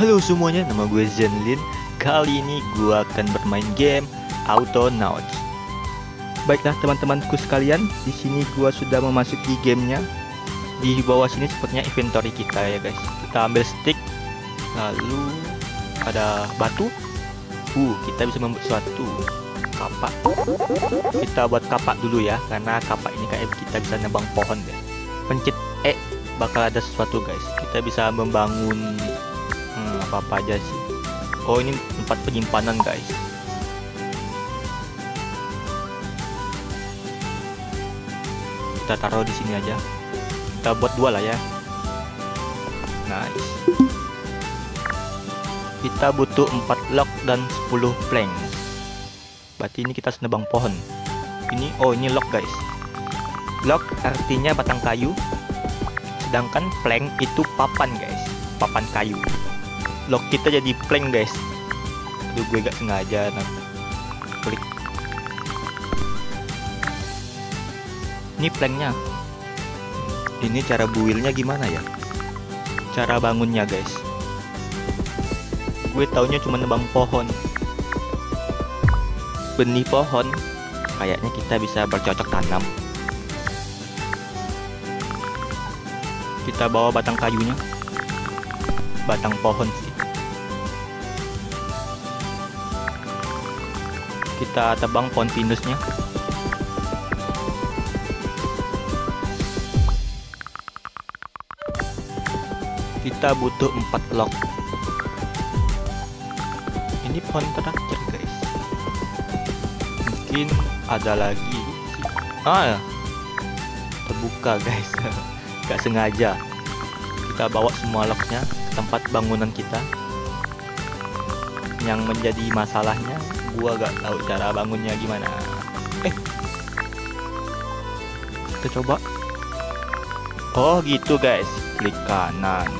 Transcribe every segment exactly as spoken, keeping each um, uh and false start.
Halo semuanya, nama gue Zenlin. Kali ini gue akan bermain game Autonauts. Baiklah teman-temanku sekalian, di sini gue sudah memasuki gamenya. Di bawah sini sepertinya inventory kita ya guys. Kita ambil stick, lalu ada batu. Uh, kita bisa membuat suatu kapak. Kita buat kapak dulu ya, karena kapak ini kayak kita bisa nebang pohon deh. Pencet E, bakal ada sesuatu guys. Kita bisa membangun hmm, apa-apa aja sih. Oh, ini tempat penyimpanan guys. Kita taruh di sini aja. Kita buat dua lah ya. Nice. Kita butuh empat log dan sepuluh plank. Berarti ini kita harus nebang pohon. Ini, oh ini log guys. Log artinya batang kayu, sedangkan plank itu papan guys, papan kayu. Log kita jadi plank guys. Aduh, gue gak sengaja nah. Klik. Ini planknya. Ini cara buildnya gimana ya? Cara bangunnya guys. Gue taunya cuma nebang pohon. Benih pohon kayaknya kita bisa bercocok tanam. Kita bawa batang kayunya. Batang pohon sih. Kita tebang pohon pinusnya. Kita butuh empat log. Ini pohon terakhir guys. Mungkin ada lagi sih. Ah, terbuka guys. Gak sengaja. Kita bawa semua lognya ke tempat bangunan kita. Yang menjadi masalahnya, gua gak tahu cara bangunnya gimana. Eh, kita coba. Oh gitu guys, klik kanan.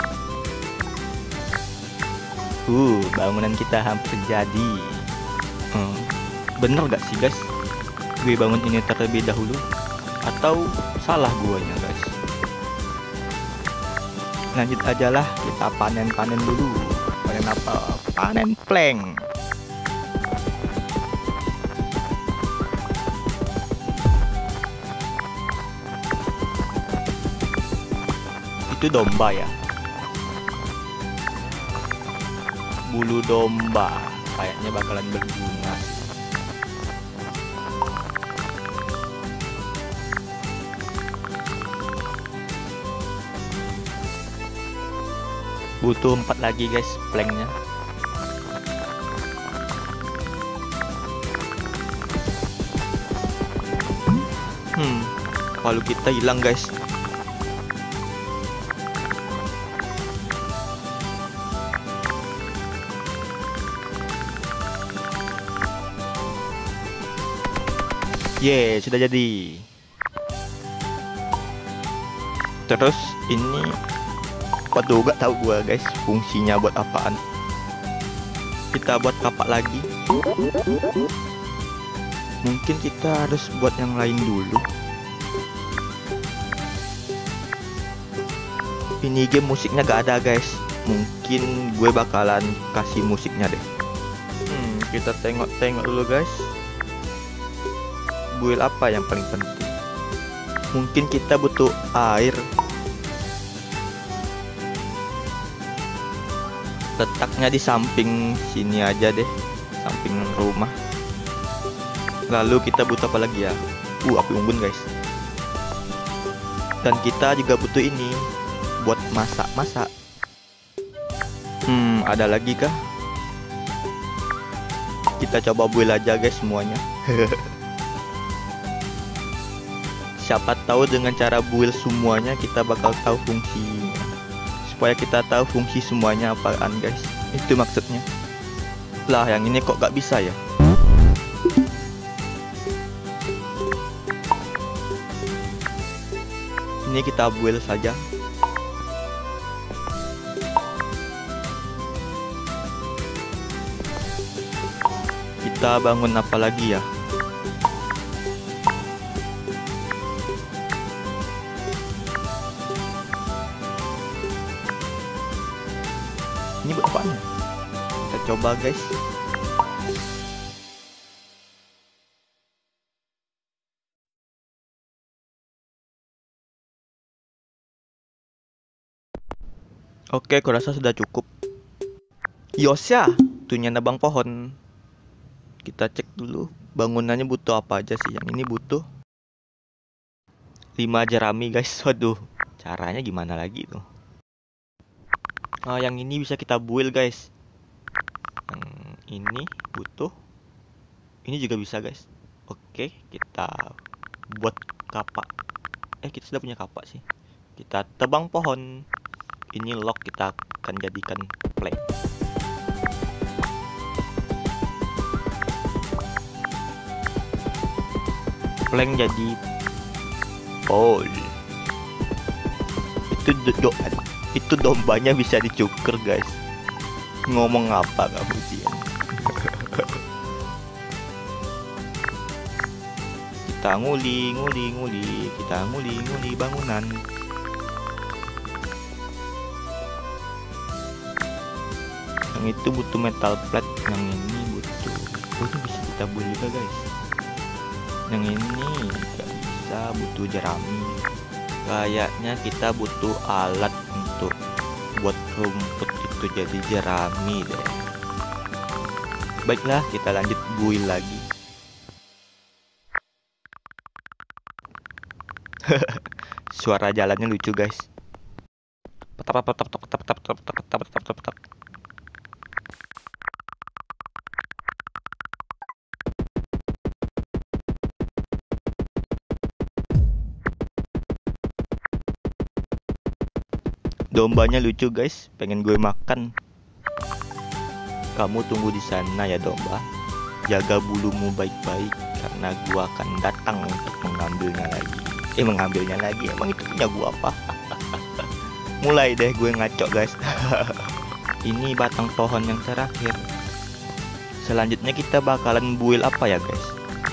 Uh, bangunan kita hampir jadi. Hmm, bener gak sih guys? Gue bangun ini terlebih dahulu, atau salah guanya guys? Lanjut aja lah, kita panen-panen dulu. Panen apa? Panen plank. Itu domba ya? Bulu domba kayaknya bakalan berguna. Butuh empat lagi guys planknya. Hmm, kalau kita hilang guys. Ye, yeah, sudah jadi. Terus ini, waduh gak tahu gua guys fungsinya buat apaan. Kita buat kapak lagi. Mungkin kita harus buat yang lain dulu. Ini game musiknya gak ada guys. Mungkin gue bakalan kasih musiknya deh. Hmm, kita tengok-tengok dulu guys. Build apa yang paling penting? Mungkin kita butuh air. Letaknya di samping sini aja deh, samping rumah. Lalu kita butuh apa lagi ya? Uh, api unggun guys. Dan kita juga butuh ini buat masak-masak. Hmm, ada lagi kah? Kita coba build aja guys semuanya. Siapa tahu dengan cara build semuanya kita bakal tahu fungsi. Supaya kita tahu fungsi semuanya apaan guys. Itu maksudnya. Lah yang ini kok gak bisa ya? Ini kita build saja. Kita bangun apa lagi ya? Ini buat apaan ya? Kita coba guys. Oke, aku rasa sudah cukup. Yosya, tuhnya nebang pohon. Kita cek dulu bangunannya butuh apa aja sih. Yang ini butuh lima jerami guys. Waduh, caranya gimana lagi tuh? Nah, yang ini bisa kita build guys. Yang ini butuh. Ini juga bisa guys. Oke, kita buat kapak. Eh, kita sudah punya kapak sih. Kita tebang pohon. Ini log, kita akan jadikan plank. Plank jadi pole. Itu do itu dombanya bisa dicukur guys. Ngomong apa kamu sih? Kita nguli, nguli, nguli, kita nguli, nguli bangunan. Yang itu butuh metal plate, yang ini butuh. Oh, ini bisa kita build juga guys. Yang ini nggak bisa, butuh jerami. Kayaknya kita butuh alat untuk buat rumput itu jadi jerami deh. Baiklah, kita lanjut build lagi. Suara jalannya lucu guys. Petap petap petap petap petap petap petap petap petap petap. Dombanya lucu guys, pengen gue makan. Kamu tunggu di sana ya domba. Jaga bulumu baik-baik karena gua akan datang untuk mengambilnya lagi. Eh mengambilnya lagi, emang itu punya gua apa? Mulai deh gue ngaco guys. Ini batang pohon yang terakhir. Selanjutnya kita bakalan build apa ya guys?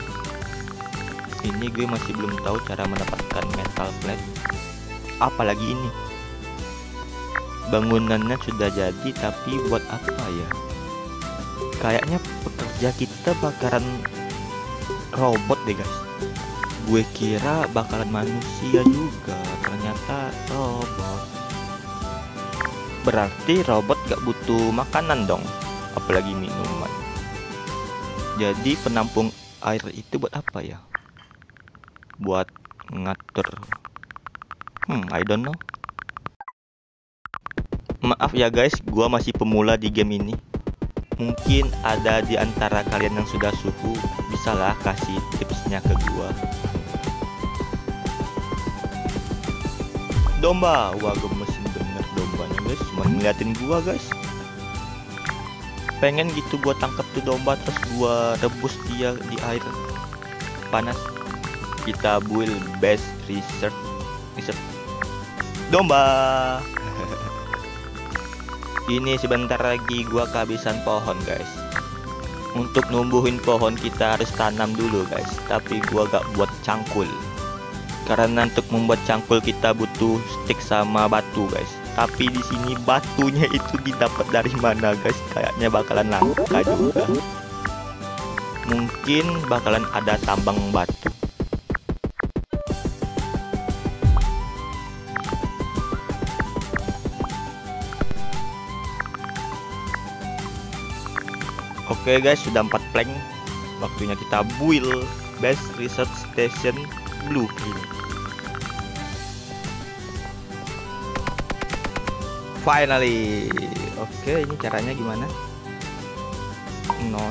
Ini gue masih belum tahu cara mendapatkan metal plate. Apalagi ini. Bangunannya sudah jadi, tapi buat apa ya? Kayaknya pekerja kita bakalan robot deh guys. Gue kira bakalan manusia juga, ternyata robot. Berarti robot gak butuh makanan dong, apalagi minuman. Jadi penampung air itu buat apa ya? Buat ngatur. Hmm, I don't know. Maaf ya guys, gua masih pemula di game ini. Mungkin ada di antara kalian yang sudah suhu, bisalah kasih tipsnya ke gua. Domba, wah gemesin bener dombanya guys, cuma ngeliatin gua guys. Pengen gitu gua tangkap tuh domba terus gua rebus dia di air panas. Kita build best research research domba. Ini sebentar lagi gua kehabisan pohon guys. Untuk numbuhin pohon kita harus tanam dulu guys. Tapi gua gak buat cangkul, karena untuk membuat cangkul kita butuh stick sama batu guys. Tapi di sini batunya itu didapat dari mana guys? Kayaknya bakalan langka juga. Mungkin bakalan ada tambang batu. Oke guys, sudah empat plank. Waktunya kita build base research station blueprint. Finally. Oke, ini caranya gimana? Non.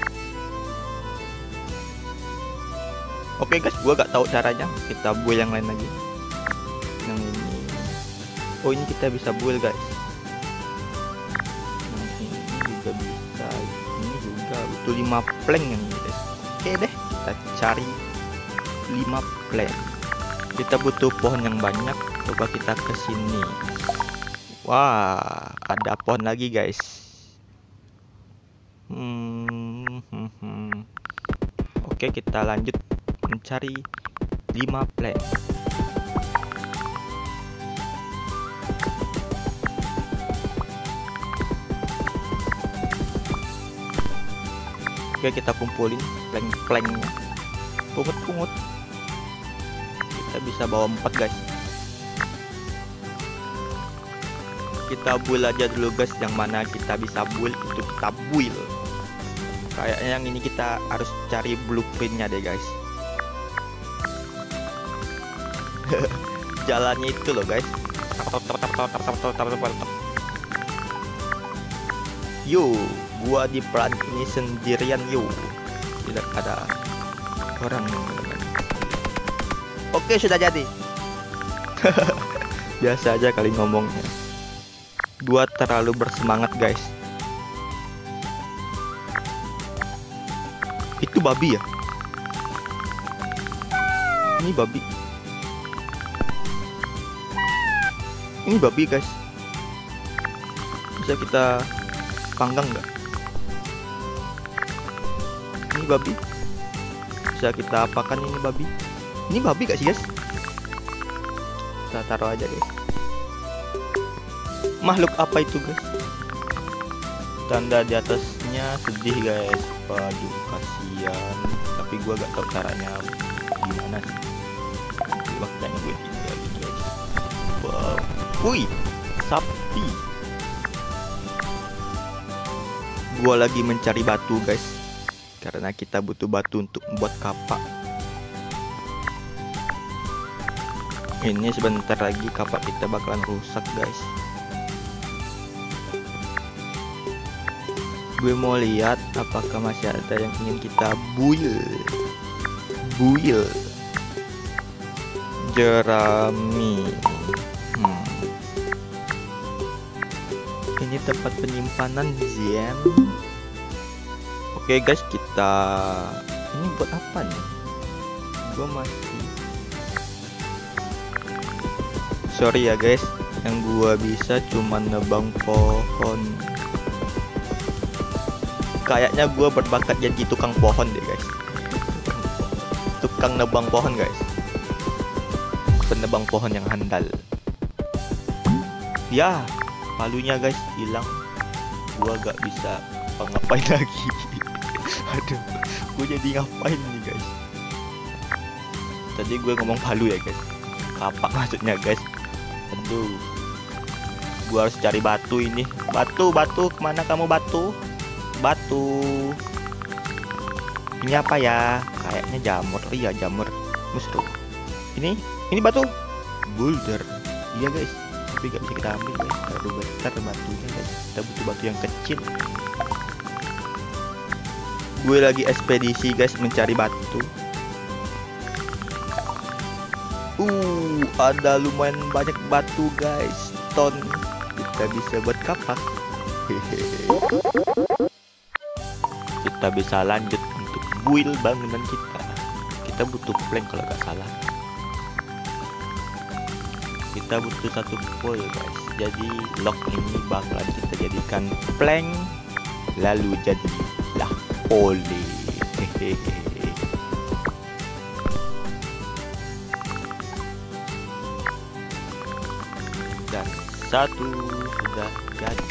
Oke guys, gua gak tahu caranya. Kita build yang lain lagi. Yang ini. Oh, ini kita bisa build guys. Yang ini juga bisa. Ini juga butuh lima plank yang ini guys. Oke deh, kita cari lima plank. Kita butuh pohon yang banyak. Coba kita ke sini. Wah, ada pohon lagi guys. Hmm, hmm, hmm. Oke, kita lanjut mencari lima plank. Oke, kita kumpulin plank-planknya. Pungut-pungut. Kita bisa bawa empat guys. Kita build aja dulu guys, yang mana kita bisa build itu kita build. Kayaknya yang ini kita harus cari blueprintnya deh guys. Jalannya itu loh guys. Yo, gua di pelan ini sendirian yo. Tidak ada orang. Oke, sudah jadi. Biasa aja kali ngomongnya. Gua terlalu bersemangat guys. Itu babi ya? Ini babi. Ini babi guys. Bisa kita panggang nggak? Ini babi. Bisa kita apakan ini babi? Ini babi gak sih guys? Kita taruh aja guys. Makhluk apa itu guys? Tanda di atasnya sedih guys. Waduh, kasihan. Tapi gua gak tahu caranya gimana sih. Makanya gue tinggal gitu guys. Wow. Wih, sapi. Gua lagi mencari batu guys, karena kita butuh batu untuk membuat kapak. Ini sebentar lagi kapak kita bakalan rusak guys. Gue mau lihat apakah masih ada yang ingin kita build. Build jerami. Hmm. Ini tempat penyimpanan zen. Oke guys, kita ini buat apa nih? Gue masih sorry ya guys, yang gua bisa cuma nebang pohon. Kayaknya gua berbakat jadi tukang pohon deh guys. Tukang nebang pohon guys. Penebang pohon yang handal. Ya, palunya guys hilang. Gua gak bisa ngapain lagi. Aduh, gua jadi ngapain nih guys? Tadi gue ngomong palu ya guys. Kapak maksudnya guys. Aduh, gua harus cari batu ini. Batu, batu, kemana kamu batu? Batu. Ini apa ya? Kayaknya jamur. Oh iya, jamur mushroom. Ini, ini batu. Boulder. Iya guys. Tapi gak bisa kita ambil guys. Terlalu besar batunya guys. Kita butuh batu yang kecil. Gue lagi ekspedisi guys, mencari batu. Uh, ada lumayan banyak batu guys. Stone. Kita bisa buat kapak. Hehehe. Kita bisa lanjut untuk build bangunan kita. Kita butuh plank kalau nggak salah. Kita butuh satu pole guys. Jadi lock ini bakalan kita jadikan plank, lalu jadilah pole. Hehehe. Dan satu sudah jadi.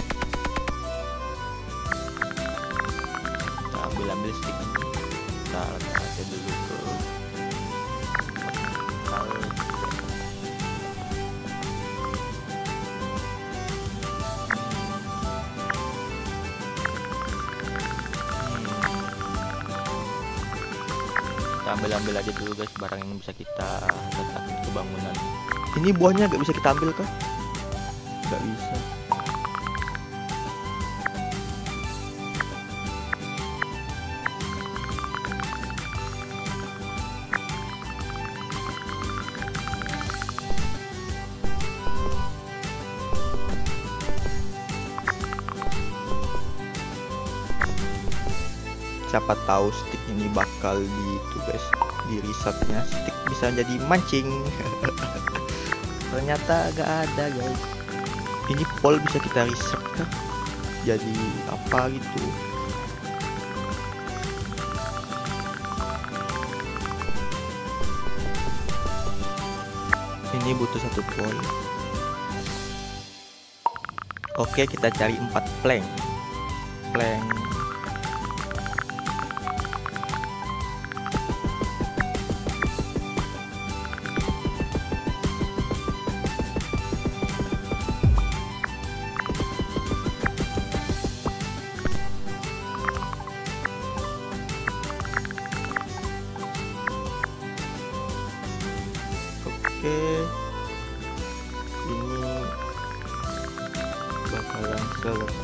Kita ambil ambil stick ini. Kita letakkan dulu ke kal. Kita ambil ambil aja dulu guys barang yang bisa kita letakkan ke bangunan. Ini buahnya gak bisa kita ambil kah? Gak bisa. Siapa tahu stick ini bakal di itu guys, di risetnya stick bisa jadi mancing. Ternyata gak ada guys. Ini pole bisa kita riset kan? Jadi apa gitu? Ini butuh satu pole. Oke, kita cari empat plank. Plank.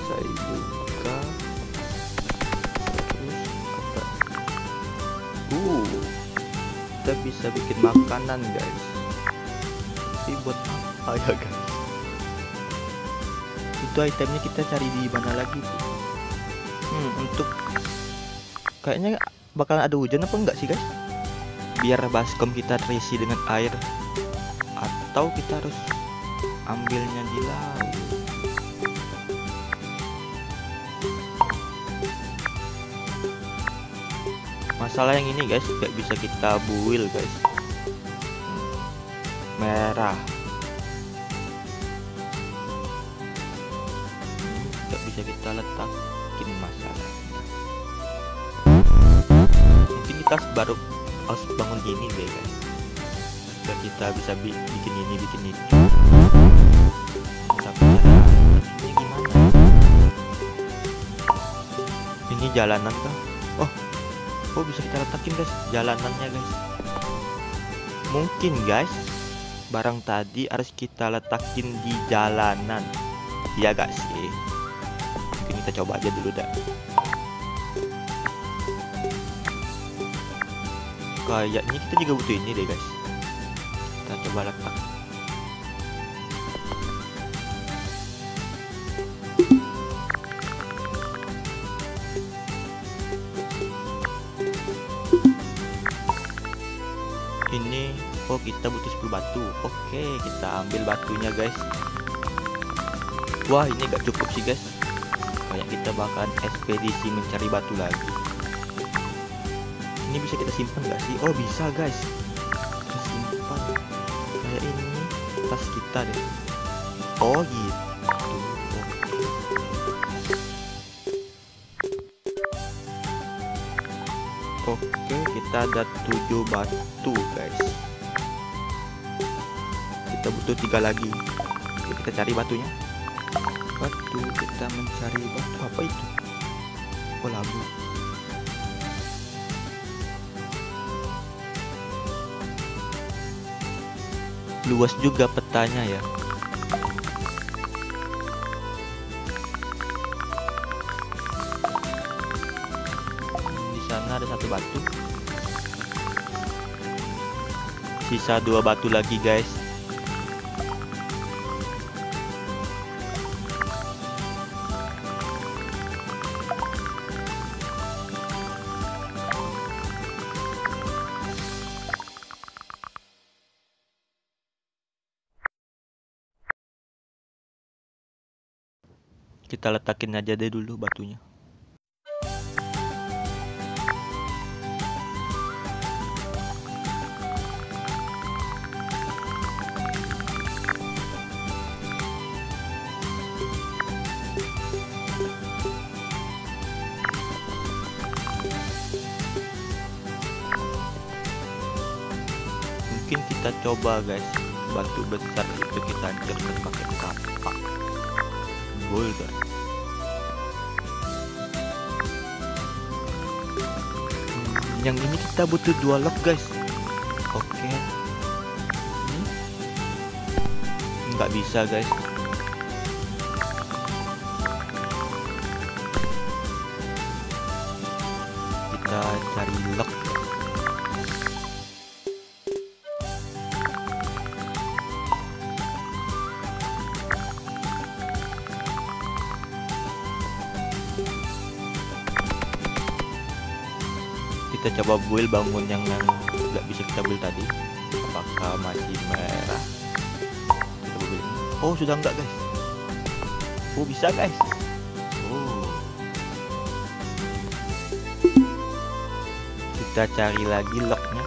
selesai juga. Terus apa? Uh, kita bisa bikin makanan guys. Tapi buat apa ya guys? Itu itemnya kita cari di mana lagi tuh? Hmm, untuk kayaknya bakalan ada hujan apa enggak sih guys? Biar baskom kita terisi dengan air, atau kita harus ambilnya di laut. Masalah yang ini guys, nggak bisa kita buil guys. Merah nggak bisa kita letakin, masalah. Mungkin kita baru harus bangun ini deh guys, biar kita bisa bi bikin ini bikin itu. Tapi ini gimana? Ini jalanan kah? Oh, oh bisa kita letakin guys jalanannya guys. Mungkin guys barang tadi harus kita letakin di jalanan, ya gak sih? Mungkin kita coba aja dulu dah. Kayaknya kita juga butuh ini deh guys. Kita coba letak. Ini, oh kita butuh sepuluh batu. Oke, kita ambil batunya guys. Wah, ini gak cukup sih guys. Kayak kita bakalan ekspedisi mencari batu lagi. Ini bisa kita simpan gak sih? Oh bisa guys, kita simpan kayak ini tas kita deh. Oh gitu. Oke, Oke, kita ada tujuh batu guys. Kita butuh tiga lagi. Oke, kita cari batunya. Batu, kita mencari batu. Apa itu? Oh, labu. Luas juga petanya ya. Di sana ada satu batu. Sisa dua batu lagi guys. Kita letakin aja deh dulu batunya. Mungkin kita coba guys, batu besar itu kita hancurkan pakai kapak boulder. Hmm, yang ini kita butuh dua lock guys. Oke, ini nggak bisa guys. Kita cari lock. Kita coba build bangun yang nggak bisa kita build tadi. Apakah masih merah? Kita build ini. Oh, sudah enggak guys. Oh, bisa guys. Oh, kita cari lagi locknya.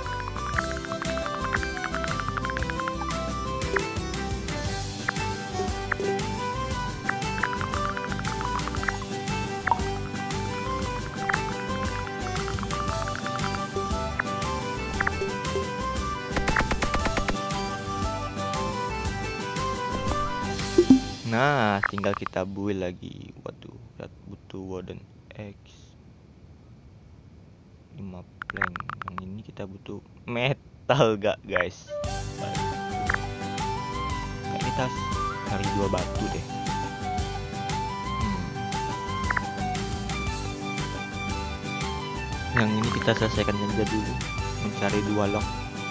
Nah, tinggal kita build lagi. Waduh, butuh wooden X lima plank. Yang ini kita butuh metal gak guys? Nah, kita cari dua batu deh. Hmm. Yang ini kita selesaikan aja dulu, mencari dua lock.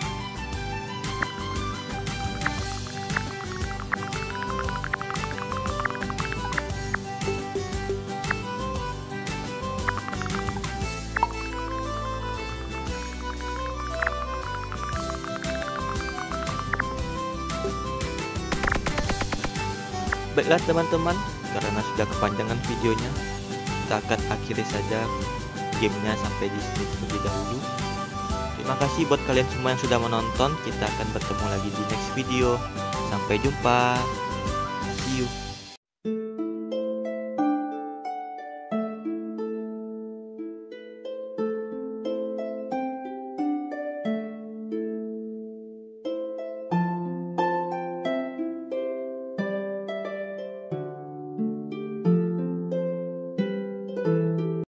Baiklah teman-teman, karena sudah kepanjangan videonya, kita akan akhiri saja gamenya sampai di sini terlebih dahulu. Terima kasih buat kalian semua yang sudah menonton. Kita akan bertemu lagi di next video. Sampai jumpa. See you.